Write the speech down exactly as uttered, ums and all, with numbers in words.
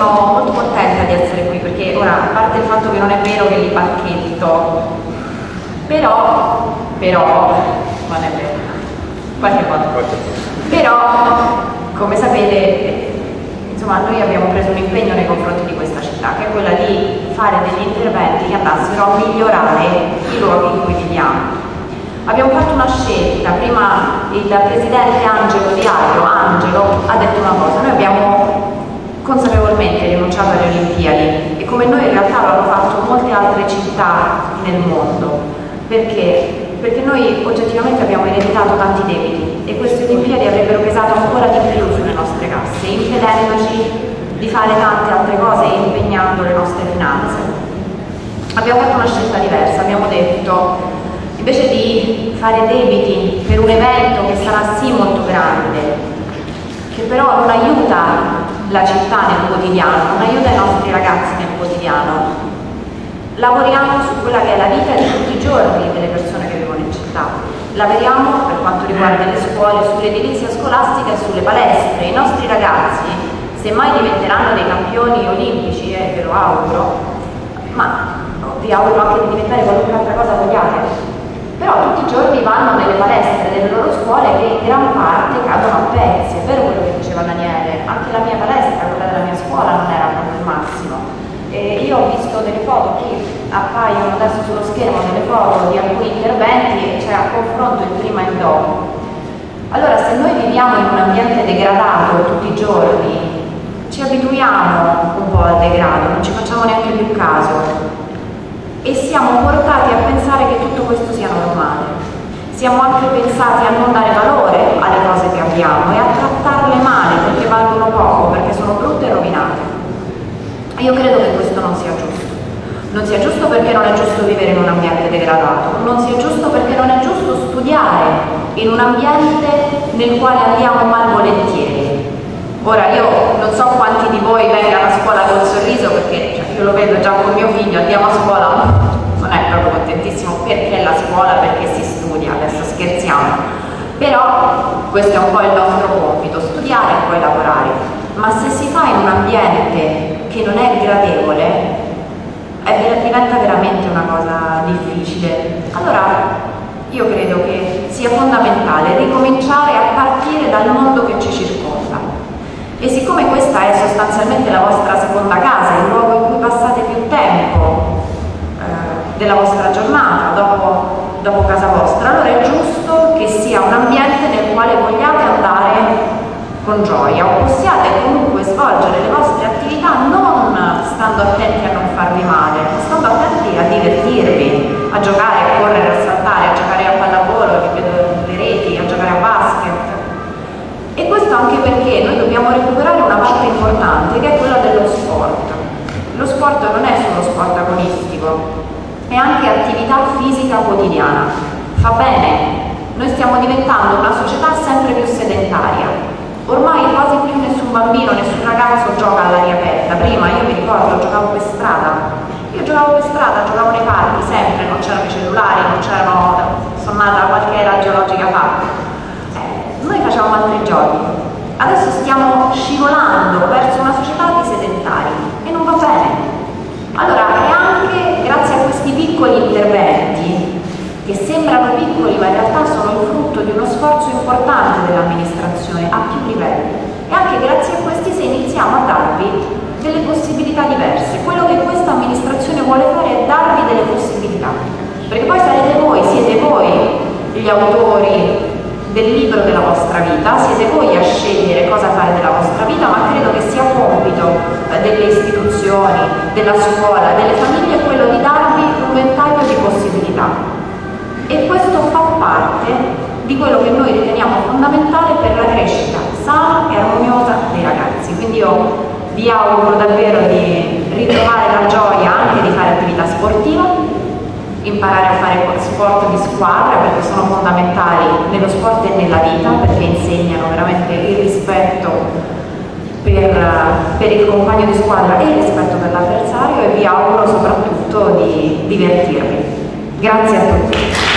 sono molto contenta di essere qui perché ora, a parte il fatto che non è vero che li bacchetto, però, però, non è vero, qualche volta, però, come sapete, insomma, noi abbiamo preso un impegno nei confronti di questa città, che è quella di fare degli interventi che andassero a migliorare i luoghi in cui viviamo. Abbiamo fatto una scelta, prima il presidente Angelo Diario, Angelo, ha detto una cosa: noi abbiamo consapevolmente rinunciato alle Olimpiadi e come noi in realtà lo hanno fatto molte altre città nel mondo. Perché? Perché noi oggettivamente abbiamo ereditato tanti debiti e queste Olimpiadi avrebbero pesato ancora di più sulle nostre casse, impedendoci di fare tante altre cose e impegnando le nostre finanze. Abbiamo fatto una scelta diversa, abbiamo detto: invece di fare debiti per un evento che sarà sì molto grande, che però non aiuta la città nel quotidiano, non aiuta i nostri ragazzi nel quotidiano, lavoriamo su quella che è la vita di tutti i giorni delle persone che vivono in città. Lavoriamo, per quanto riguarda le scuole, sull'edilizia scolastica e sulle palestre. I nostri ragazzi, se mai diventeranno dei campioni olimpici, e eh, ve lo auguro, ma vi auguro anche di diventare qualunque altra cosa vogliate, però tutti i giorni vanno nelle palestre delle loro scuole che in gran parte cadono a pezzi. È vero quello che diceva Daniele, anche la mia palestra, quella della mia scuola, non era proprio il massimo. E io ho visto delle foto, qui appaiono adesso sullo schermo delle foto di alcuni interventi e c'è a confronto il prima e il dopo. Allora, se noi viviamo in un ambiente degradato tutti i giorni, ci abituiamo un po' al degrado, non ci facciamo neanche più caso e siamo portati a pensare che tutto questo sia normale. Siamo anche pensati a non dare valore alle cose che abbiamo e a trattarle male perché valgono poco, perché sono brutte e rovinate. Io credo che questo non sia giusto. Non sia giusto perché non è giusto vivere in un ambiente degradato, non sia giusto perché non è giusto studiare in un ambiente nel quale andiamo malvolentieri. Ora, io non so quanti di voi vengano a scuola col sorriso, perché cioè, io lo vedo già con mio figlio, andiamo a scuola, non è proprio contentissimo perché la scuola, perché si studia, adesso scherziamo. Però questo è un po' il nostro compito, studiare e poi lavorare. Ma se si fa in un ambiente che non è gradevole, è, diventa veramente una cosa difficile. Allora io credo che sia fondamentale ricominciare a partire dal mondo che ci circonda. E siccome questa è sostanzialmente la vostra seconda casa, il luogo in cui passate più tempo eh, della vostra giornata dopo, dopo casa vostra, allora è giusto che sia un ambiente nel quale vogliate andare con gioia o possiate comunque svolgere le vostre attività non stando attenti a non farvi male, ma stando attenti a divertirvi, a giocare, a correre, a saltare, a giocare a pallavolo, le reti, a giocare a basket. E questo anche perché noi dobbiamo recuperare una parte importante che è quella dello sport. Lo sport non è solo sport agonistico, è anche attività fisica quotidiana. Fa bene, noi stiamo diventando una società sempre più sedentaria. Ormai quasi più nessun bambino, nessun ragazzo gioca all'aria aperta. Prima io mi ricordo, giocavo per strada. Io giocavo per strada, giocavo nei parchi sempre, non c'erano i cellulari, non c'erano, sono nata qualche era geologica fa. Eh, noi facevamo altri giochi. Adesso stiamo scivolando verso una società di sedentari e non va bene. Allora è anche grazie a questi piccoli interventi, che sembrano piccoli ma in realtà sono il frutto di uno sforzo importante dell'amministrazione a più livelli, e anche grazie a questi se iniziamo a darvi delle possibilità diverse. Quello che questa amministrazione vuole fare è darvi delle possibilità, perché poi sarete voi, siete voi gli autori del libro della vostra vita, siete voi a scegliere cosa fare della vostra vita, ma credo che sia compito delle istituzioni, della scuola, delle famiglie quello di darvi un ventaglio di possibilità. E questo fa parte di quello che noi riteniamo fondamentale per la crescita sana e armoniosa dei ragazzi. Quindi io vi auguro davvero di ritrovare la gioia anche di fare attività sportiva, imparare a fare sport di squadra, perché sono fondamentali nello sport e nella vita, perché insegnano veramente il rispetto per, per il compagno di squadra e il rispetto per l'avversario, e vi auguro soprattutto di divertirvi. Grazie a tutti.